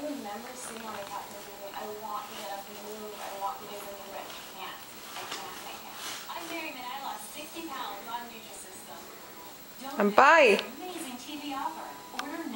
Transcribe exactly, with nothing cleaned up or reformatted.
remember sitting on the couch and thinking, I want to get up and move, I want to do something, but I can't. I can't, I can't. I'm Mary, and I lost sixty pounds on Nutrisystem. And bye. Amazing T V offer. Order